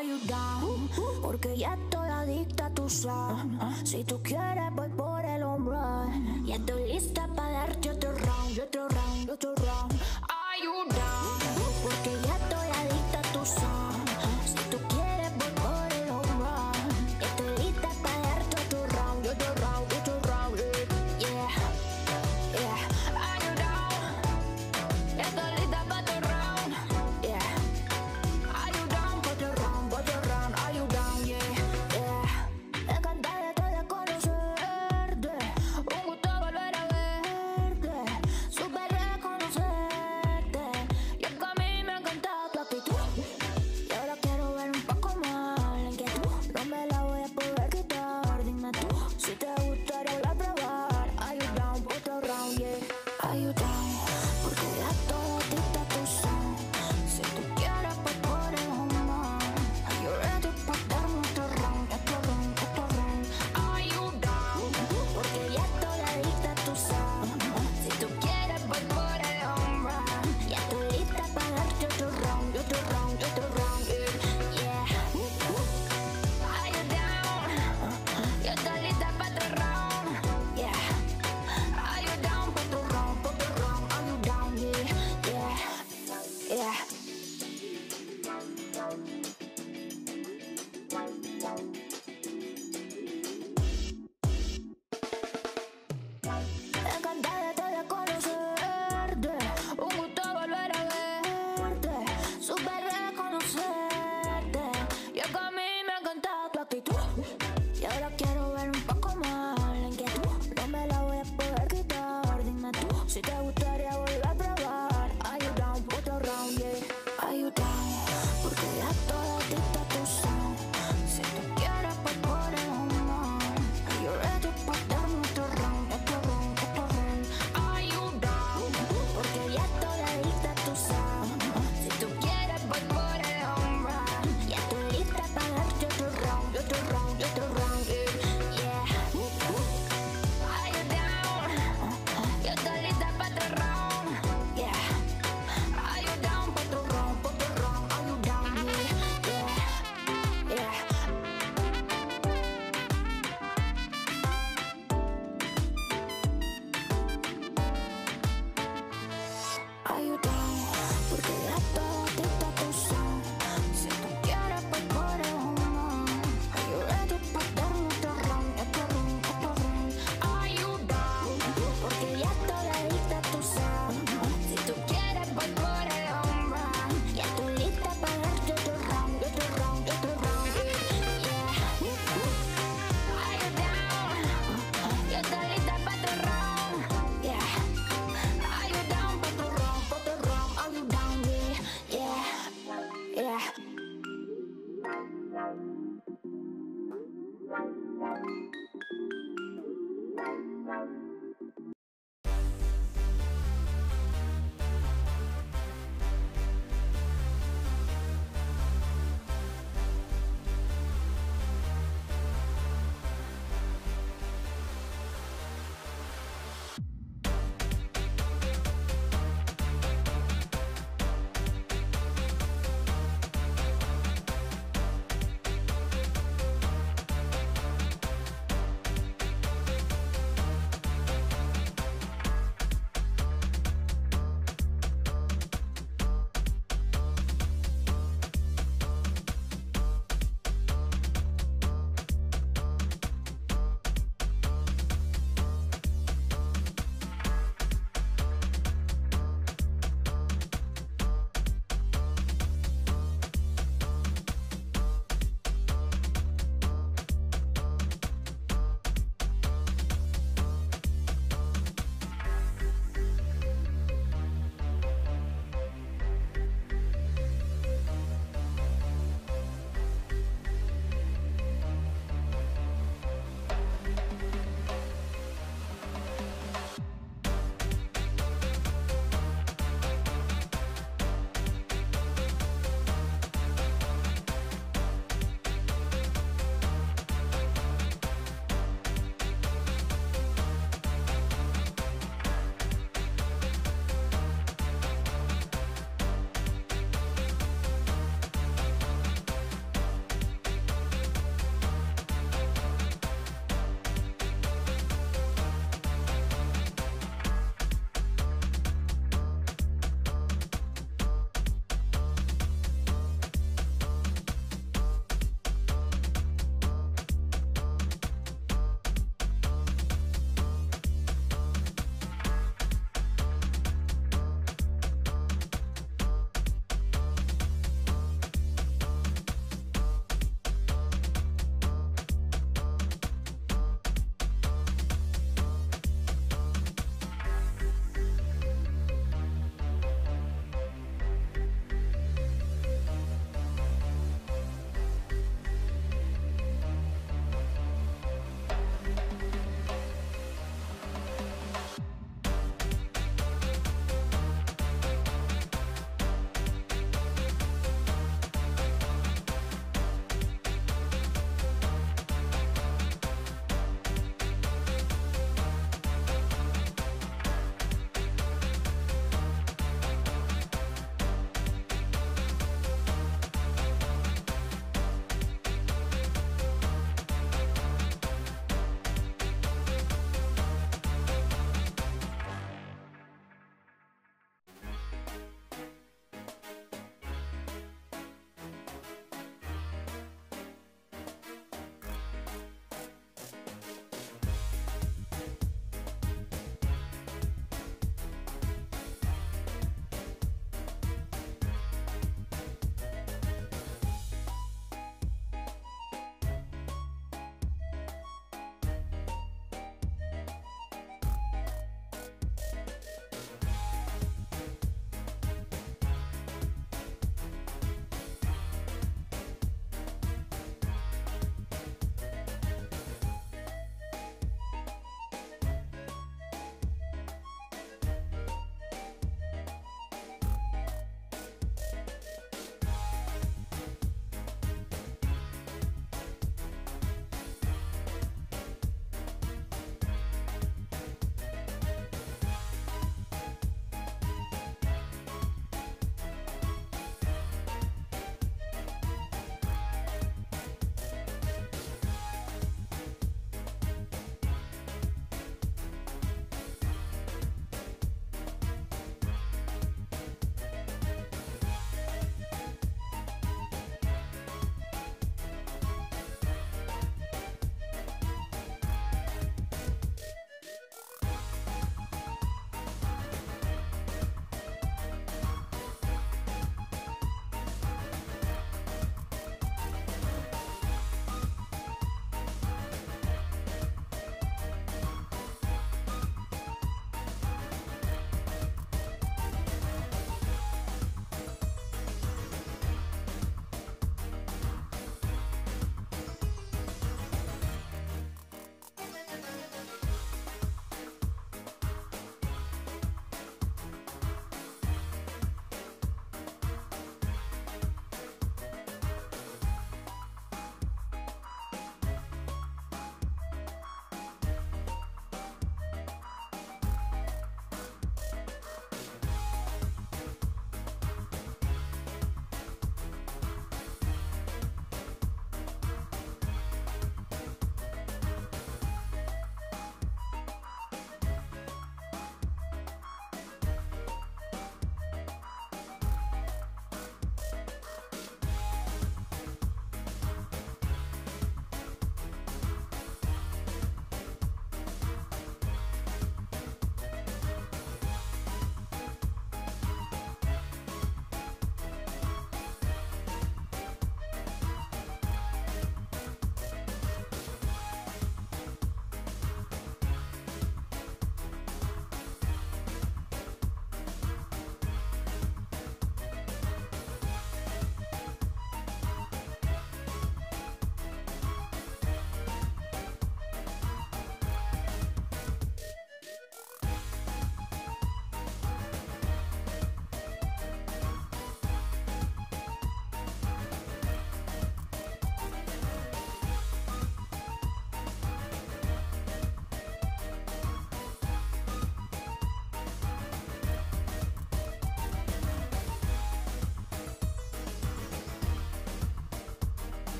Are you down? Porque ya estoy adicta a tu sound. Si tú quieres voy por el home run. Ya estoy lista para darte otro round, otro round, otro round. Are you down? Porque ya estoy adicta a tu sound. Si tú quieres voy por el home run. Ya estoy lista para darte otro round, otro round, otro round. Yeah, yeah. Are you down? Ya estoy lista para otro round. Yeah. Are you down? Put your round. Are you down? Yeah, yeah. Encantada de conocerte. Un gusto volver a verte. Súper reconocerte. Y es que a mí me encanta tu actitud. Y ahora quiero ver un poco más la inquietud. No me la voy a poder quitar. Dime tú si te gustaría volver a probar. Are you down? Put your round, yeah. Are you down? Porque ya estoy adicta a tu sound. Si tú quieres pues por el home run. Are you ready para darme otro round, otro round, otro round? Are you down? Porque ya estoy adicta a tu sound. Si tú quieres voy por el home run. Ya estoy lista para darte otro round, otro round, otro round. Yeah. Are you down? Ya estoy lista para otro round. Yeah. Are you down? Para otro round, para otro round. Are you down? Yeah, yeah, yeah. Encantada de conocerte. Un gusto volver a verte. Súper reconocerte. Y es que a mí me encanta tu actitud. Y ahora quiero